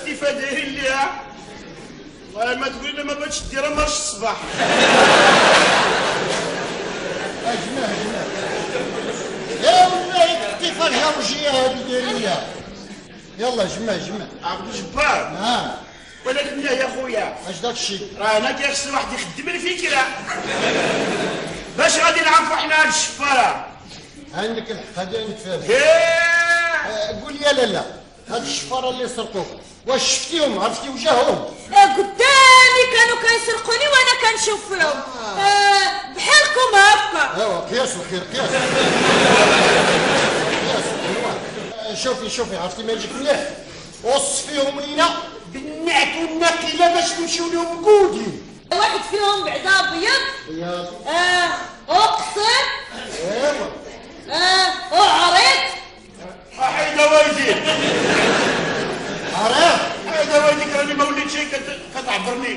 استفاده ليها والله ما تقول لنا ما بغيتش ديرها مارش الصباح. اجمع يا ولاد كيفاش هاوجيه هذه دايريه. يلا جمع عبد الجبار ولكن لا يا خويا اش داك الشيء راه انا كيخص واحد يخدم الفكره باش غادي نعرفوا حنا هاد الشفاره. عندك الحق هذا نتفاهم. قول لي لا هاد الشفاره اللي سرقوك واش شفتيهم عرفتي وجههم؟ قدامي كانوا كيسرقوني وانا كنشوف فيهم. بحالكم هكا. ايوا قياس الخير قياس. شوفي عرفتي ما يجيك مليح وصفيهم لينا بالنعت والناكله باش نمشيو لهم قودين. واحد فيهم بعدا ابيض وقصير وعريض. حيدا والدي عريض حيدا والديك راني ما وليت شي كتعبرني.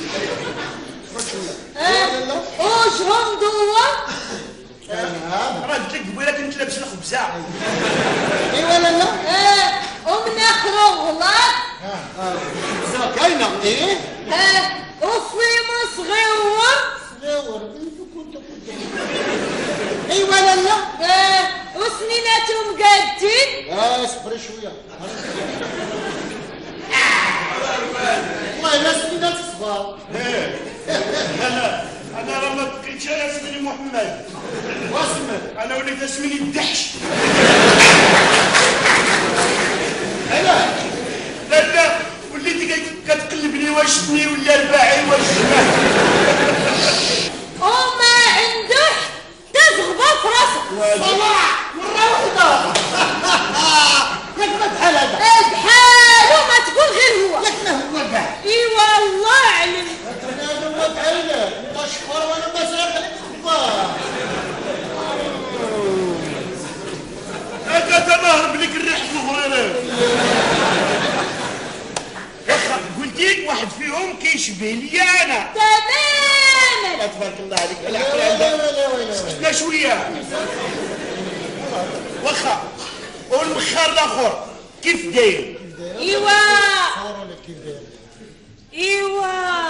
وجههم دوار. راه قلت لك قبيله كنت لابس الخبزه. ايوا لا ومن اخر غلط. الخبزه كاينه ايه وصيم صغيور كنت ايوا لا وسنيناتهم قادين. اصبري شويه والله لا سنينات صغار. انا راه ما بقيتش انا اسمي محمد واسمك انا وليت اسمي الدحش. لا وليتي كتقلبني واش اثني ولا رباعي واش جمع. وما عنده حتى زغبه في راسه. صلاح مره واحده ياك ما بحال هذا بحالو ما تقول غير هو. ياك ما هو كاع. اي والله علم. هذا هو بحال انت شكر وانا ما سرق عليك الخبار. هذا تنهرب لك الريح في الغرير. قلتيك واحد فيهم كيشبه لي انا تماما. تبارك الله عليك. العقل عندك سكتنا شويه واخا. والمخار الاخر كيف داير؟ ايوا صوروا كيف داير. ايوا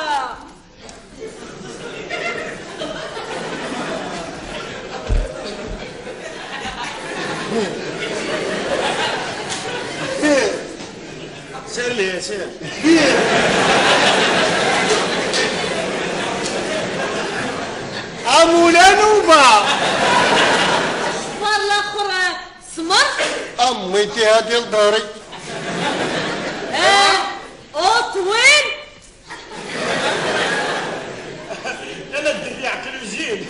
سير لي سير. امولا نوبه صفار الاخر سمر. اميتي هادي لداري. وطويل. انا الدري عقل زين.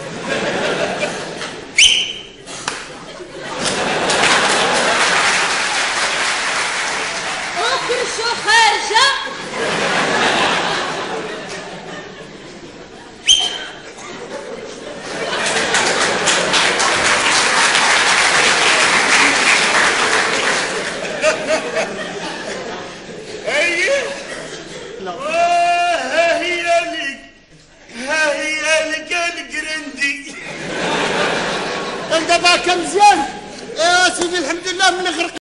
وكرشو خارجه. ها هي لك القرندي. دابا كم مزيان يا سيدي الحمد لله من غرق.